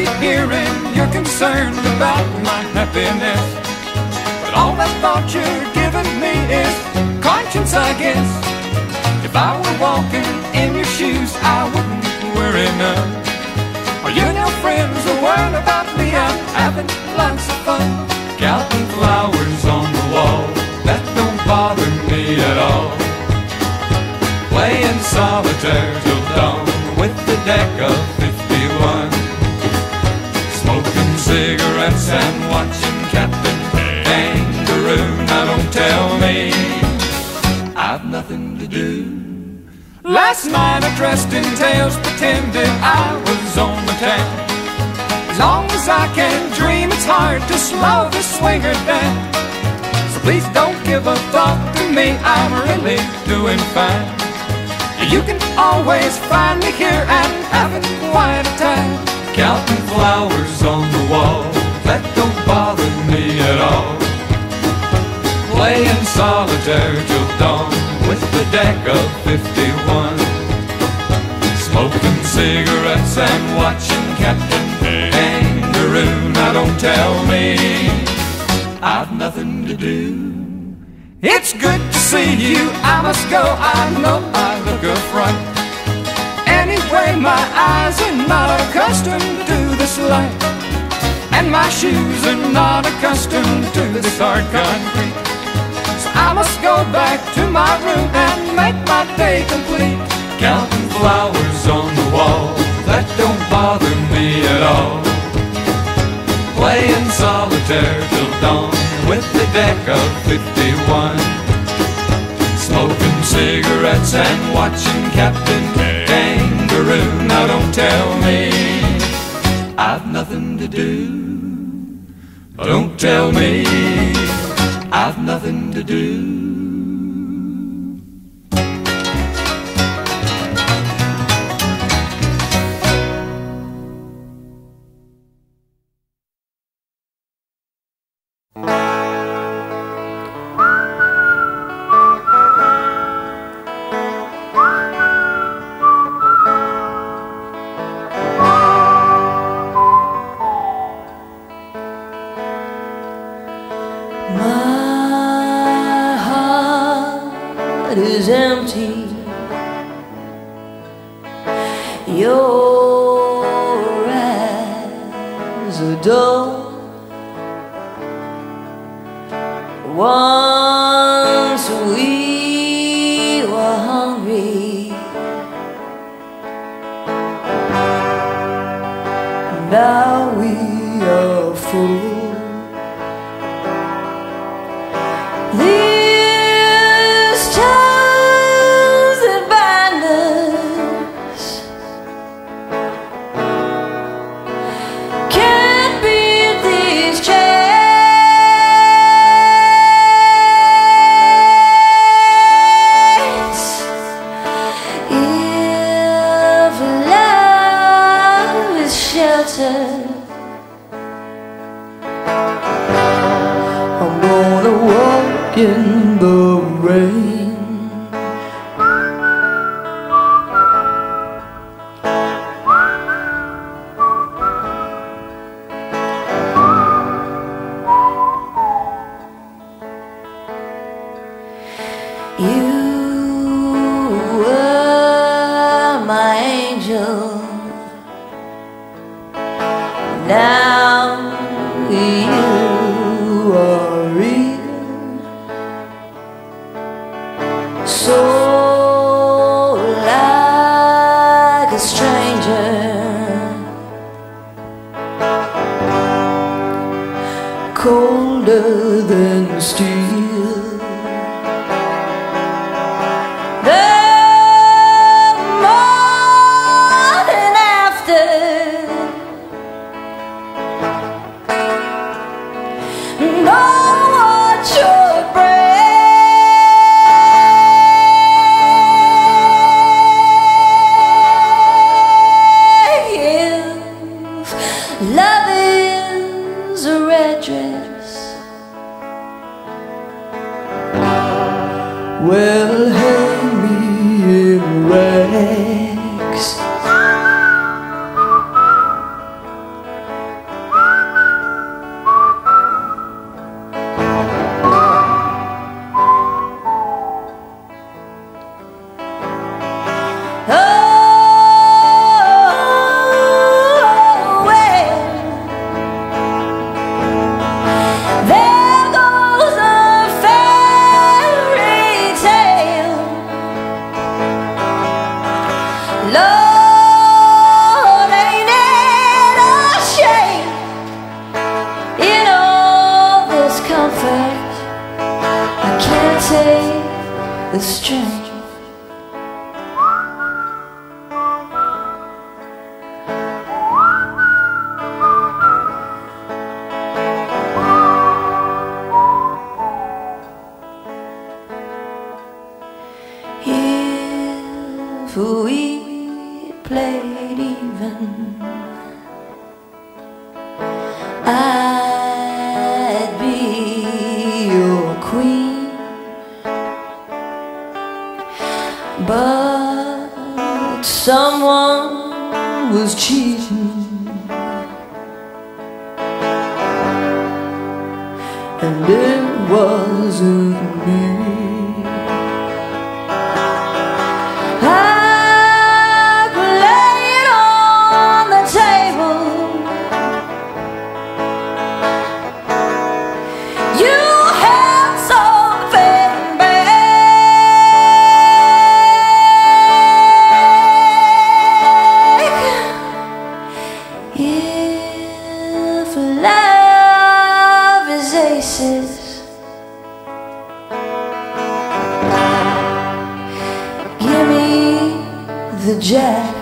hate hearing you're concerned about my happiness, but all that thought you're giving me is conscience, I guess. If I were walking in your shoes, I wouldn't worry none. Are you and your friends are worried about me? I'm having lots of fun, counting flowers on the wall. That don't bother me at all. Playing solitaire till dawn with the deck of 51, smoking cigarettes and watching Captain Kangaroo. Now don't tell me I've nothing to do. Last night I dressed in tails, pretended I was on the town. As long as I can dream, it's hard to slow the swinger down. So please don't give a thought to me, I'm really doing fine. You can always find me here and having quite a time, counting flowers on the wall. That don't bother me at all. Playing solitaire till dawn with the deck of 51, smoking cigarettes and watching Captain Kangaroo. Now don't tell me I've nothing to do. It's good to see you, I must go, I know I look a fright. Anyway, my eyes are not accustomed to this light, and my shoes are not accustomed to this hard concrete. So I must go back to my room and make my day complete, counting flowers on the wall. That don't bother me at all. Playing solitaire till dawn with the deck of 51, smoking cigarettes and watching Captain Kangaroo. Now don't tell me I've nothing to do. Don't tell me I've nothing to do. My heart is empty. Your eyes are dull. Once we were hungry, now we are full. These chains that bind us can't beat these chains. If love is shelter, I'm gonna walk in the rain. You were my angel, now you are real. So like a stranger, colder than steel. The morning after, no one should break. If love is a red dress, strength. If we played even, I'd be your queen. But someone was cheating, and it wasn't me. If love is aces, give me the jack.